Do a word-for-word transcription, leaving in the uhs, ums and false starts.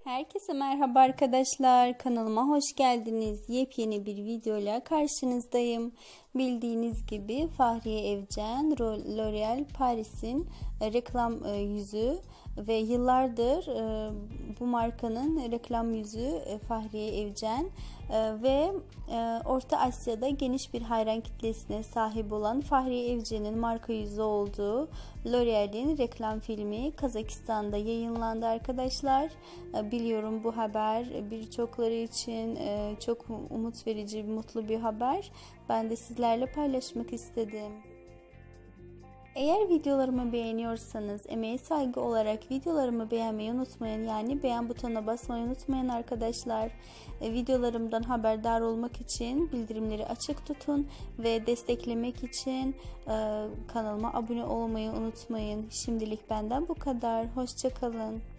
Herkese merhaba arkadaşlar. Kanalıma hoş geldiniz. Yepyeni bir videoyla karşınızdayım. Bildiğiniz gibi Fahriye Evcen, L'Oréal Paris'in reklam yüzü ve yıllardır bu markanın reklam yüzü Fahriye Evcen ve Orta Asya'da geniş bir hayran kitlesine sahip olan Fahriye Evcen'in marka yüzü olduğu L'Oréal'in reklam filmi Kazakistan'da yayınlandı arkadaşlar. Biliyorum bu haber birçokları için çok umut verici, mutlu bir haber. Ben de sizlerle paylaşmak istedim. Eğer videolarımı beğeniyorsanız emeğe saygı olarak videolarımı beğenmeyi unutmayın. Yani beğen butonuna basmayı unutmayın arkadaşlar. E, videolarımdan haberdar olmak için bildirimleri açık tutun ve desteklemek için e, kanalıma abone olmayı unutmayın. Şimdilik benden bu kadar. Hoşça kalın.